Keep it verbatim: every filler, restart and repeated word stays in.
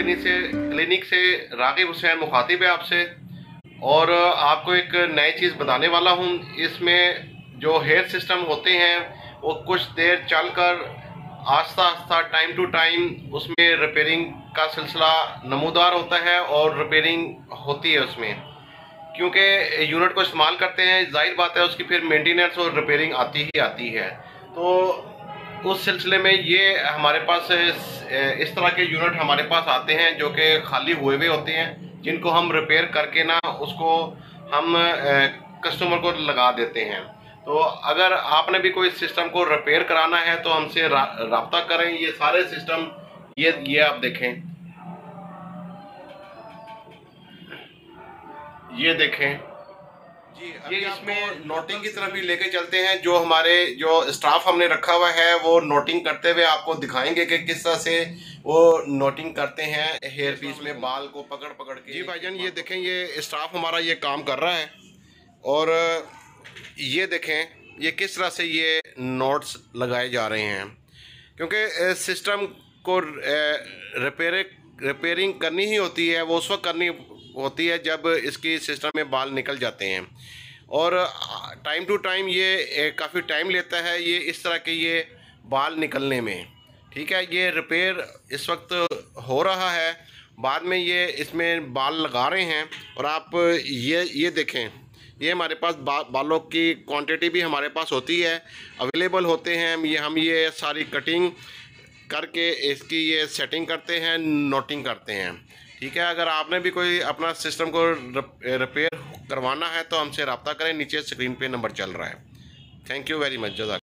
Clinic से clinic से रागिब हुसैन मुखातिब है आपसे, और आपको एक नई चीज़ बताने वाला हूँ। इसमें जो हेयर सिस्टम होते हैं वो कुछ देर चलकर आस्ता आस्ता टाइम टू टाइम उसमें रिपेयरिंग का सिलसिला नमूदार होता है और रिपेयरिंग होती है उसमें, क्योंकि यूनिट को इस्तेमाल करते हैं, जाहिर बात है उसकी फिर मेंटेनेंस और रिपेयरिंग आती ही आती है। तो उस सिलसिले में ये हमारे पास इस तरह के यूनिट हमारे पास आते हैं जो कि खाली हुए हुए होते हैं, जिनको हम रिपेयर करके ना उसको हम कस्टमर को लगा देते हैं। तो अगर आपने भी कोई सिस्टम को रिपेयर कराना है तो हमसे रा, राब्ता करें। ये सारे सिस्टम ये ये आप देखें, ये देखें जी। ये इसमें नोटिंग की तरफ भी लेके चलते हैं। जो हमारे जो स्टाफ हमने रखा हुआ है वो नोटिंग करते हुए आपको दिखाएंगे कि किस तरह से वो नोटिंग करते हैं हेयर पीस में बाल को पकड़ पकड़ के। जी भाईजान ये देखें, ये स्टाफ हमारा ये काम कर रहा है, और ये देखें ये किस तरह से ये नोट्स लगाए जा रहे हैं, क्योंकि सिस्टम को रिपेयर रिपेयरिंग करनी ही होती है। वो उस वक्त करनी होती है जब इसकी सिस्टम में बाल निकल जाते हैं, और टाइम टू टाइम ये काफ़ी टाइम लेता है ये इस तरह के ये बाल निकलने में। ठीक है, ये रिपेयर इस वक्त हो रहा है, बाद में ये इसमें बाल लगा रहे हैं। और आप ये ये देखें, ये हमारे पास बा, बालों की क्वांटिटी भी हमारे पास होती है, अवेलेबल होते हैं। ये हम ये सारी कटिंग करके इसकी ये सेटिंग करते हैं, नोटिंग करते हैं। ठीक है, अगर आपने भी कोई अपना सिस्टम को रिपेयर करवाना है तो हमसे रब्ता करें, नीचे स्क्रीन पे नंबर चल रहा है। Thank you very much, जज़ाक।